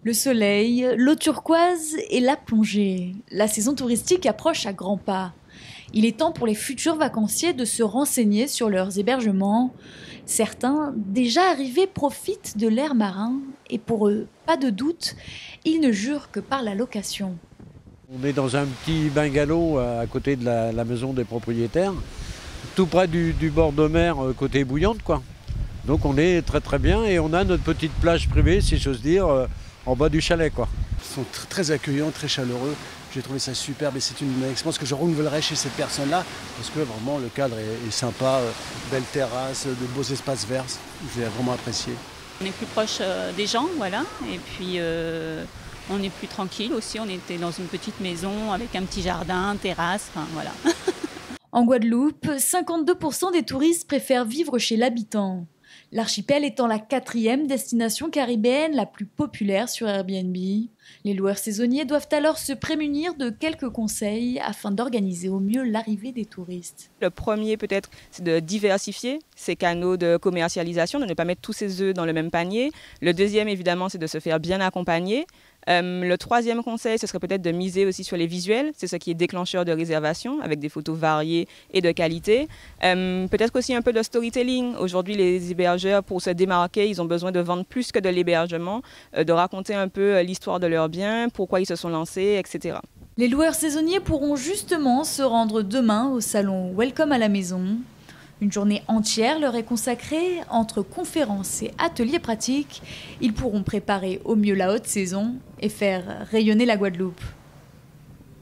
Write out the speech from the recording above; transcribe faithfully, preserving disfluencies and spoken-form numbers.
Le soleil, l'eau turquoise et la plongée. La saison touristique approche à grands pas. Il est temps pour les futurs vacanciers de se renseigner sur leurs hébergements. Certains, déjà arrivés, profitent de l'air marin et pour eux, pas de doute, ils ne jurent que par la location. On est dans un petit bungalow à côté de la, la maison des propriétaires, tout près du, du bord de mer, côté Bouillante, quoi. Donc on est très très bien et on a notre petite plage privée, si j'ose dire, en bas du chalet, quoi. Ils sont très accueillants, très chaleureux. J'ai trouvé ça superbe et c'est une expérience que je renouvellerai chez cette personne-là parce que vraiment le cadre est, est sympa, belle terrasse, de beaux espaces verts. J'ai vraiment apprécié. On est plus proche des gens, voilà, et puis euh, on est plus tranquille aussi. On était dans une petite maison avec un petit jardin, terrasse, enfin voilà. En Guadeloupe, cinquante-deux pour cent des touristes préfèrent vivre chez l'habitant. L'archipel étant la quatrième destination caribéenne la plus populaire sur Airbnb. Les loueurs saisonniers doivent alors se prémunir de quelques conseils afin d'organiser au mieux l'arrivée des touristes. Le premier peut-être, c'est de diversifier ses canaux de commercialisation, de ne pas mettre tous ses œufs dans le même panier. Le deuxième, évidemment, c'est de se faire bien accompagner. Euh, le troisième conseil, ce serait peut-être de miser aussi sur les visuels. C'est ce qui est déclencheur de réservation, avec des photos variées et de qualité. Euh, peut-être aussi un peu de storytelling. Aujourd'hui, les hébergeurs, pour se démarquer, ils ont besoin de vendre plus que de l'hébergement, euh, de raconter un peu l'histoire de leurs biens, pourquoi ils se sont lancés, et cetera. Les loueurs saisonniers pourront justement se rendre demain au salon Welcome à la maison. Une journée entière leur est consacrée entre conférences et ateliers pratiques. Ils pourront préparer au mieux la haute saison et faire rayonner la Guadeloupe.